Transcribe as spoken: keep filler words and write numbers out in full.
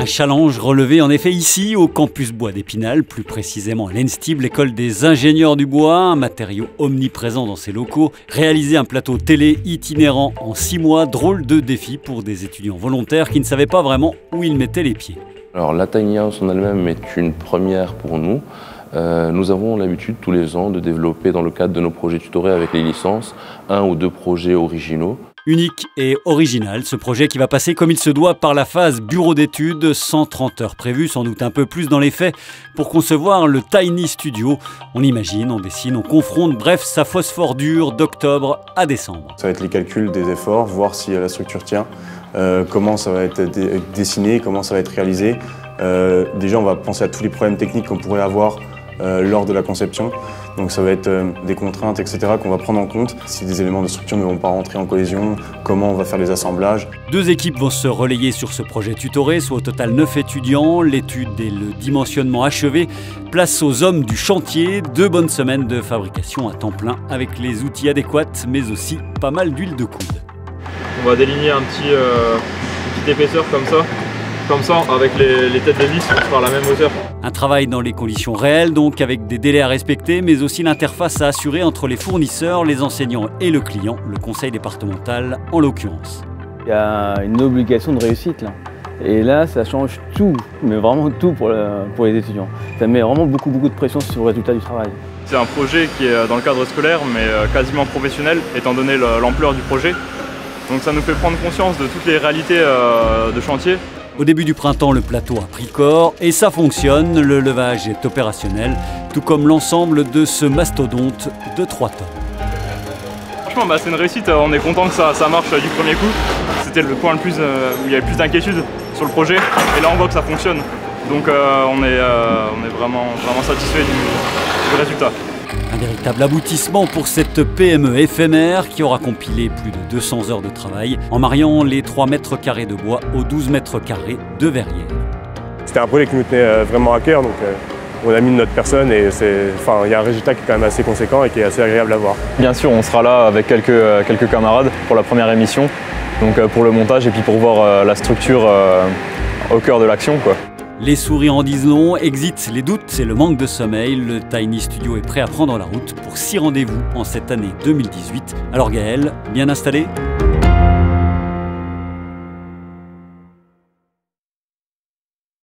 challenge relevé en effet ici au campus bois d'Épinal, plus précisément à l'ENSTIB, l'école des ingénieurs du bois, un matériau omniprésent dans ses locaux. Réaliser un plateau télé itinérant en six mois, drôle de défi pour des étudiants volontaires qui ne savaient pas vraiment où ils mettaient les pieds. Alors la Tiny House en elle-même est une première pour nous. Euh, nous avons l'habitude tous les ans de développer dans le cadre de nos projets tutorés avec les licences, un ou deux projets originaux. Unique et original, ce projet qui va passer comme il se doit par la phase bureau d'études, cent trente heures prévues, sans doute un peu plus dans les faits, pour concevoir le Tiny Studio. On imagine, on dessine, on confronte, bref, ça phosphore dur d'octobre à décembre. Ça va être les calculs des efforts, voir si la structure tient, euh, comment ça va être dessiné, comment ça va être réalisé. Euh, déjà, on va penser à tous les problèmes techniques qu'on pourrait avoir euh, lors de la conception. Donc ça va être euh, des contraintes, et cetera qu'on va prendre en compte. Si des éléments de structure ne vont pas rentrer en cohésion, comment on va faire les assemblages. Deux équipes vont se relayer sur ce projet tutoré, soit au total neuf étudiants. L'étude et le dimensionnement achevé. Place aux hommes du chantier. Deux bonnes semaines de fabrication à temps plein avec les outils adéquats, mais aussi pas mal d'huile de coude. On va déligner un petit, euh, une petite épaisseur comme ça. Comme ça, avec les, les têtes de vis, on sera à la même hauteur. Un travail dans les conditions réelles, donc avec des délais à respecter, mais aussi l'interface à assurer entre les fournisseurs, les enseignants et le client, le conseil départemental en l'occurrence. Il y a une obligation de réussite là. Et là, ça change tout, mais vraiment tout pour, le, pour les étudiants. Ça met vraiment beaucoup, beaucoup de pression sur le résultat du travail. C'est un projet qui est dans le cadre scolaire, mais quasiment professionnel, étant donné l'ampleur du projet. Donc ça nous fait prendre conscience de toutes les réalités de chantier. Au début du printemps, le plateau a pris corps et ça fonctionne, le levage est opérationnel, tout comme l'ensemble de ce mastodonte de trois tonnes. Franchement, bah, c'est une réussite, on est content que ça, ça marche du premier coup. C'était le point le plus, euh, où il y avait le plus d'inquiétude sur le projet, et là on voit que ça fonctionne. Donc euh, on est, euh, on est vraiment, vraiment satisfait du, du résultat. Un véritable aboutissement pour cette P M E éphémère qui aura compilé plus de deux cents heures de travail en mariant les trois mètres carrés de bois aux douze mètres carrés de verrière. C'était un projet qui nous tenait vraiment à cœur, donc on a mis de notre personne et enfin, il y a un résultat qui est quand même assez conséquent et qui est assez agréable à voir. Bien sûr, on sera là avec quelques, quelques camarades pour la première émission, donc pour le montage et puis pour voir la structure au cœur de l'action, quoi. Les sourires en disent long, exit les doutes et le manque de sommeil. Le Tiny Studio est prêt à prendre la route pour six rendez-vous en cette année deux mille dix-huit. Alors Gaël, bien installé ?